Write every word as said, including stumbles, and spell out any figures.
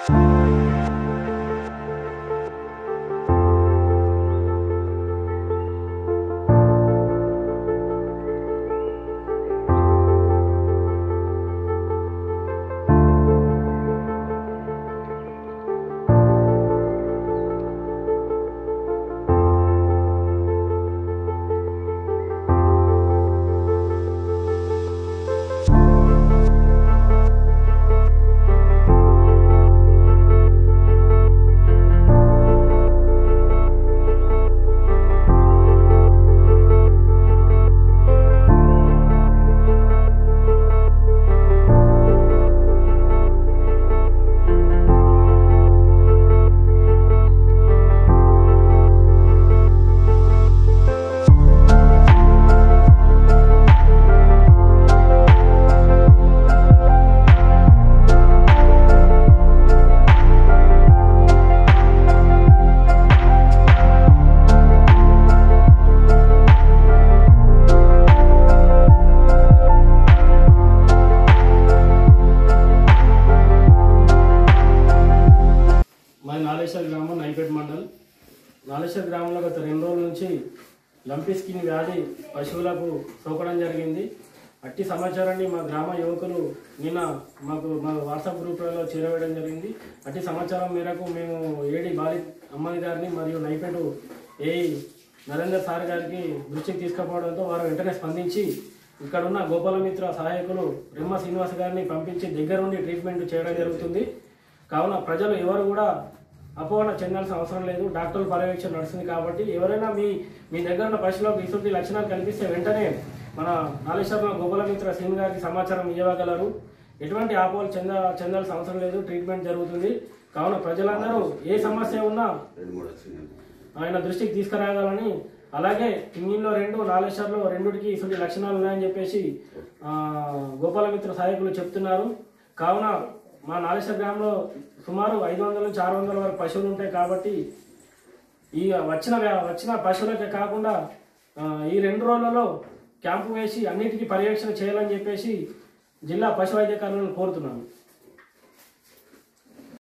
గ్రామం నైపేట్ మండల్ నాలేశ్వర గ్రామంలో గత రెండు రోజుల నుంచి లంపీ స్కిన్ వ్యాధి పశువులకు సోకడం జరిగింది. అట్టి సమాచారాన్ని మా గ్రామ యువకులు నిన్న మాకు మా వాట్సాప్ గ్రూప్లలో చేరవేయడం జరిగింది. అట్టి సమాచారం మేరకు మేము ఏడి బాలి అమ్మాయి గారిని మరియు నైపేటు ఏ నరేందర్ సార్ గారికి దృష్టికి తీసుకుపోవడంతో వారు వెంటనే స్పందించి ఇక్కడున్న గోపాలమిత్ర సహాయకులు రెమ్మ శ్రీనివాస్ గారిని పంపించి దగ్గరుండి ట్రీట్మెంట్ చేయడం జరుగుతుంది. కావున ప్రజలు ఎవరు కూడా అపోహన చెందాల్సిన అవసరం లేదు. డాక్టర్ల పర్యవేక్షణ నడుస్తుంది కాబట్టి ఎవరైనా మీ మీ దగ్గర ఉన్న పశువులకు ఇటువంటి లక్షణాలు కనిపిస్తే వెంటనే మన నాలేశ్వరంలో గోపాలమిత్ర శ్రీని గారికి సమాచారం ఇవ్వగలరు. ఎటువంటి అపోహలు చెంద చెందాల్సిన అవసరం లేదు. ట్రీట్మెంట్ జరుగుతుంది. కావున ప్రజలందరూ ఏ సమస్య ఉన్నా ఆయన దృష్టికి తీసుకురాగలని, అలాగే ఇంగిన్లో రెండు నాలేశ్వర్లో రెండుకి ఇటువంటి లక్షణాలు ఉన్నాయని చెప్పేసి గోపాలమిత్ర సహాయకులు చెప్తున్నారు. కావున మా నాలేశ్వర గ్రామంలో సుమారు ఐదు వందల నుంచి ఆరు వందల వరకు పశువులు ఉంటాయి కాబట్టి ఈ వచ్చిన వచ్చిన పశువులకే కాకుండా ఈ రెండు రోజులలో క్యాంపు వేసి అన్నిటికీ పర్యవేక్షణ చేయాలని చెప్పేసి జిల్లా పశు వైద్యాధికారులను కోరుతున్నాను.